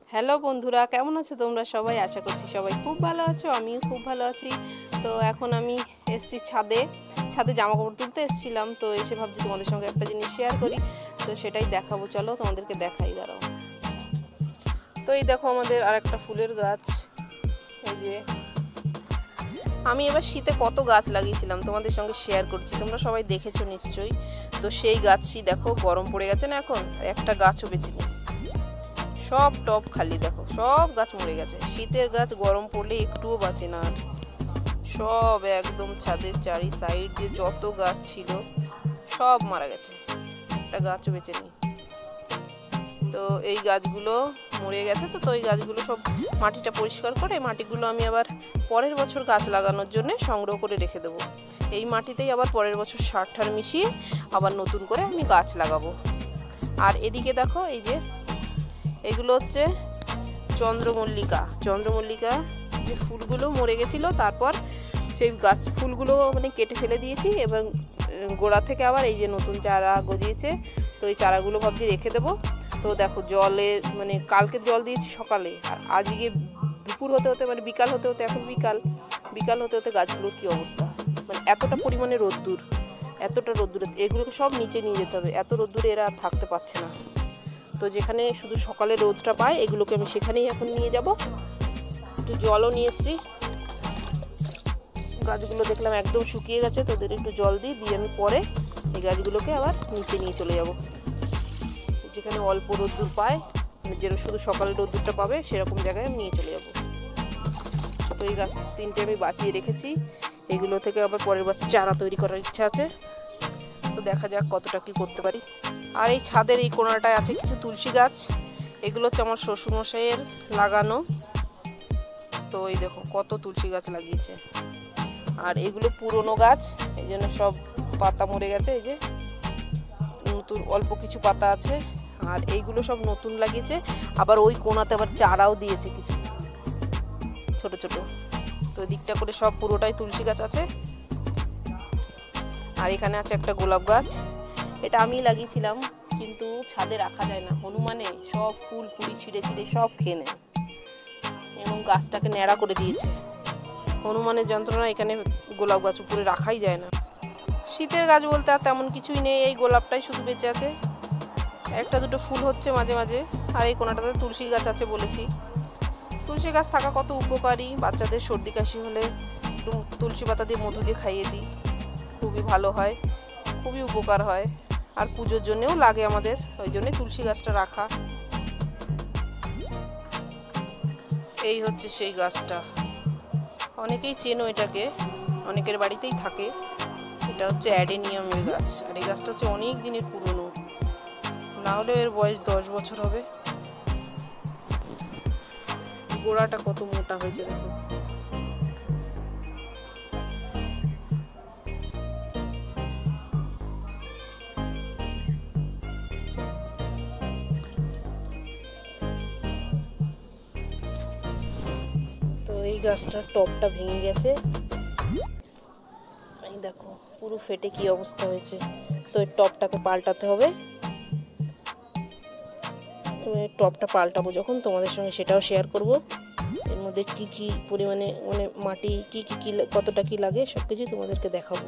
Hello বন্ধুরা, কেমন আছো তোমরা সবাই? আশা করছি সবাই খুব ভালো আছো, আমিও খুব ভালো আছি। তো এখন আমি এসেছি ছাদে জামা কাপড় তুলতে এসেছিলাম। তো এসে ভাবছি তোমাদের সঙ্গে একটা জিনিস শেয়ার করি, তো সেটাই দেখাবো। চলো তোমাদেরকে দেখাই, দাঁড়াও। তো এই দেখো আমাদের আর একটা ফুলের গাছ। এই যে আমি এবার শীতে কত গাছ লাগিয়েছিলাম তোমাদের সঙ্গে শেয়ার করছি, তোমরা সবাই দেখেছো নিশ্চয়ই। তো সেই গাছই দেখো গরম পড়ে গেছে না, এখন একটা গাছও বেঁচে নেই, সব টব খালি। দেখো সব গাছ মরে গেছে। শীতের গাছ গরম পড়লে একটুও বাঁচে না আর। সব একদম ছাদের চারি সাইড দিয়ে যত গাছ ছিল সব মারা গেছে, একটা গাছও বেঁচে নেই। তো এই গাছগুলো মরে গেছে। তো এই গাছগুলো সব মাটিটা পরিষ্কার করে মাটিগুলো আমি আবার পরের বছর গাছ লাগানোর জন্য সংগ্রহ করে রেখে দেবো। এই মাটিতেই আবার পরের বছর সার ঠার মিশিয়ে আবার নতুন করে আমি গাছ লাগাবো। আর এদিকে দেখো, এই যে এগুলো হচ্ছে চন্দ্রমল্লিকা যে ফুলগুলো মরে গেছিলো, তারপর সেই গাছ ফুলগুলো মানে কেটে ফেলে দিয়েছি এবং গোড়া থেকে আবার এই যে নতুন চারা গজিয়েছে। তো এই চারাগুলো ভাবছি রেখে দেবো। তো দেখো জলে মানে কালকে জল দিয়েছি সকালে, আর আজকে দুপুর হতে হতে মানে বিকাল হতে হতে, এখন বিকাল হতে হতে গাছগুলোর কী অবস্থা, মানে এতটা পরিমাণে রোদ্দুর, এগুলোকে সব নিচে নিয়ে যেতে হবে, এত রোদ্দুরে এরা আর থাকতে পারছে না। তো যেখানে শুধু সকালে রোদটা পায় এগুলোকে আমি সেখানেই এখন নিয়ে যাব। একটু জলও নিয়ে এসেছি, গাছগুলো দেখলাম একদম শুকিয়ে গেছে, তো ওদের একটু জল দিয়ে আমি পরে এই গাছগুলোকে আবার নিচে নিয়ে চলে যাব, যেখানে অল্প রোদ্দুর পায়, যেন শুধু সকালে রোদ্দুরটা পাবে সেরকম জায়গায় আমি নিয়ে চলে যাব। তো এই গাছ তিনটে আমি বাঁচিয়ে রেখেছি, এগুলো থেকে আবার পরের বার চারা তৈরি করার ইচ্ছা আছে। তো দেখা যাক কতটা কি করতে পারি। আর এই ছাদের এই কোণাটায় আছে কিছু তুলসী গাছ, এগুলো হচ্ছে আমার শ্বশুরমশাইয়ের লাগানো। তো এই দেখো কত তুলসী গাছ লাগিয়েছে, আর এগুলো পুরনো গাছ, এই জন্য সব পাতা মরে গেছে। এই যে নতুন অল্প কিছু পাতা আছে, আর এইগুলো সব নতুন লাগিয়েছে। আবার ওই কোণাতে আবার চারাও দিয়েছে কিছু ছোট ছোট। তো দিকটা করে সব পুরোটাই তুলসী গাছ আছে। আর এখানে আছে একটা গোলাপ গাছ, এটা আমি লাগিয়েছিলাম, কিন্তু ছাদে রাখা যায় না, হনুমানে সব ফুল কুড়ি ছিঁড়ে সব খেয়ে নেয় এবং গাছটাকে ন্যাড়া করে দিয়েছে। হনুমানের যন্ত্রণা, এখানে গোলাপ গাছ উপরে রাখাই যায় না। শীতের গাছ বলতে আর তেমন কিছুই নেই, এই গোলাপটাই শুধু বেঁচে আছে, একটা দুটো ফুল হচ্ছে মাঝে মাঝে। আর এই কোনাটাতে তুলসী গাছ আছে বলেছি, তুলসী গাছ থাকা কত উপকারী। বাচ্চাদের সর্দি কাশি হলে তুলসী পাতা দিয়ে মধু দিয়ে খাইয়ে দিই, খুবই ভালো হয়, খুবই উপকার হয়। আর পুজোর জন্যেও লাগে আমাদের, ওই জন্যই তুলসী গাছটা রাখা। এই হচ্ছে সেই গাছটা, অনেকেই চেনো এটাকে, অনেকের বাড়িতেই থাকে। এটা হচ্ছে অ্যাডেনিয়ামের গাছ, আর এই গাছটা হচ্ছে অনেক দিনের পুরনো, না হলেও এর বয়স 10 বছর হবে। গোড়াটা কত মোটা হয়েছে দেখো। তো এই গাছটার টপটা ভেঙে গেছে, এই দেখো পুরো ফেটে কি অবস্থা হয়েছে। তো এই টপটাকে পাল্টাতে হবে, টপটা পাল্টাবো যখন তোমাদের সঙ্গে সেটাও শেয়ার করব। এর মধ্যে কি কি পরিমাণে মানে মাটি কি কতটা কি লাগে সব কিছুই তোমাদেরকে দেখাবো।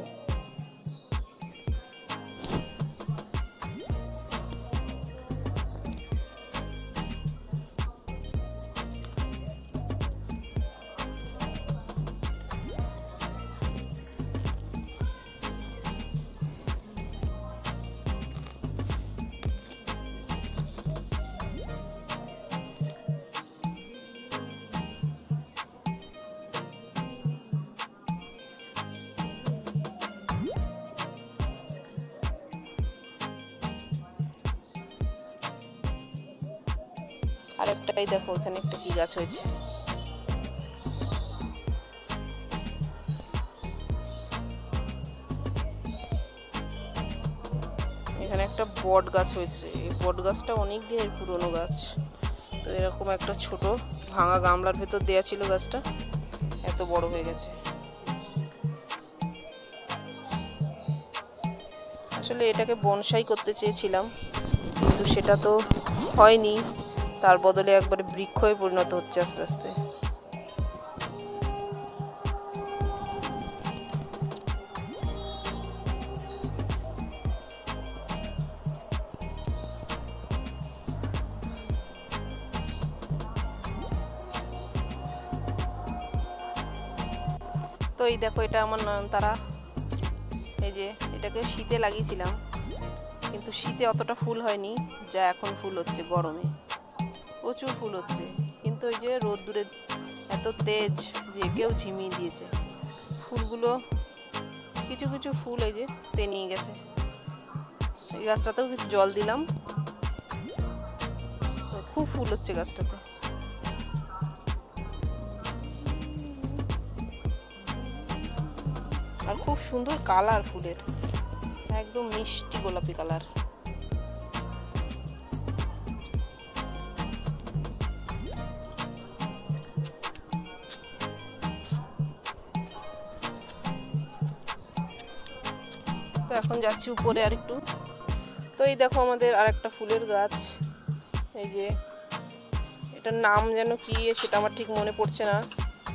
আর একটাই দেখো, এখানে একটা কি গাছ হয়েছে, এখানে একটা বট গাছ হয়েছে। এই বট গাছটা অনেক দিনের পুরনো গাছ। তো এরকম একটা ছোট ভাঙা গামলার ভেতর দেয়া ছিল গাছটা, এত বড় হয়ে গেছে। আসলে এটাকে বনসাই করতে চেয়েছিলাম, কিন্তু সেটা তো হয়নি। তার বদলে একবারে বৃক্ষ হয়ে পরিণত হচ্ছে আস্তে আস্তে। তো এই দেখো, এটা আমার নয়নতারা। এই যে এটাকে শীতে লাগিয়েছিলাম, কিন্তু শীতে অতটা ফুল হয়নি যা এখন ফুল হচ্ছে। গরমে প্রচুর ফুল হচ্ছে, কিন্তু ওই যে রোদ্দুরে এত তেজ যে কেউ ঝিমিয়ে দিয়েছে ফুলগুলো। কিছু কিছু ফুল এই যে তেনিয়ে গেছে। এই গাছটাতেও কিছু জল দিলাম, খুব ফুল হচ্ছে গাছটাতে। আর খুব সুন্দর কালার ফুলের, একদম মিষ্টি গোলাপি কালার। তো এখন যাচ্ছি উপরে আর একটু। তো এই দেখো আমাদের আর একটা ফুলের গাছ। এই যে এটার নাম যেন কি সেটা আমার ঠিক মনে পড়ছে না।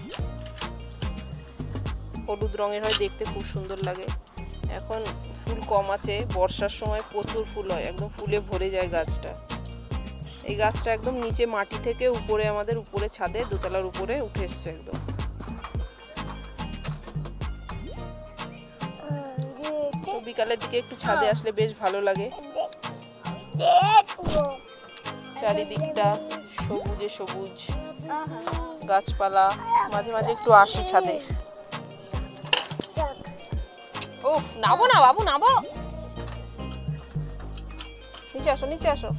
হলুদ রঙের হয়, দেখতে খুব সুন্দর লাগে। এখন ফুল কম আছে, বর্ষার সময় প্রচুর ফুল হয়, একদম ফুলে ভরে যায় গাছটা। এই গাছটা একদম নিচে মাটি থেকে উপরে, আমাদের উপরে ছাদে দোতলার উপরে উঠে এসছে একদম। তো বিকালের দিকে একটু ছাদে আসলে বেশ ভালো লাগে। চারিদিকটা সবুজে সবুজ গাছপালা। মাঝে মাঝে একটু আসি ছাদে। উফ, নাবো না বাবু, নাবো। নিচে আসো, নিচে আসো।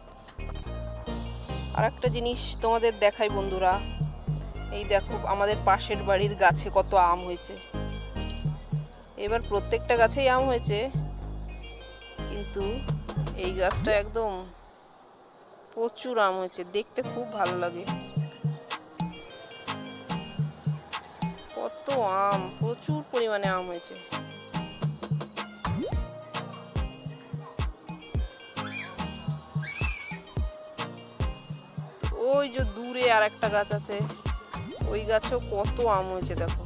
আর একটা জিনিস তোমাদের দেখাই বন্ধুরা। এই দেখো আমাদের পাশের বাড়ির গাছে কত আম হয়েছে। এবার প্রত্যেকটা গাছেই আম হয়েছে, কিন্তু এই গাছটা একদম প্রচুর আম হয়েছে, দেখতে খুব ভালো লাগে। কত আম, প্রচুর পরিমাণে আম হয়েছে। ওই যে দূরে আর একটা গাছ আছে, ওই গাছেও কত আম হয়েছে দেখো।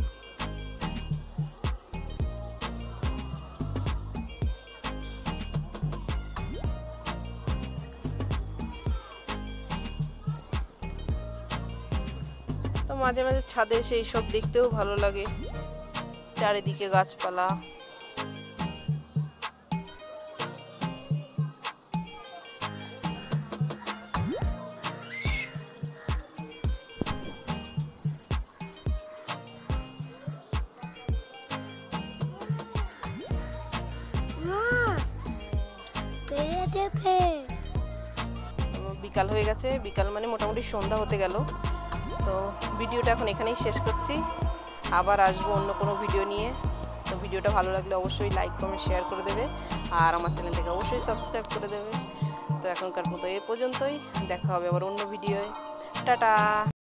তো মাঝে মাঝে ছাদে এসে এইসব দেখতেও ভালো লাগে, চারিদিকে গাছপালা। বিকাল হয়ে গেছে, বিকাল মানে মোটামুটি সন্ধ্যা হতে গেল। তো ভিডিওটা এখন এখানেই শেষ করছি, আবার আসবো অন্য কোনো ভিডিও নিয়ে। তো ভিডিওটা ভালো লাগলে অবশ্যই লাইক কমেন্ট শেয়ার করে দেবে, আর আমার চ্যানেলটাকে অবশ্যই সাবস্ক্রাইব করে দেবে। তো এখনকার মতো এ পর্যন্তই, দেখা হবে আবার অন্য ভিডিওয়। টাটা।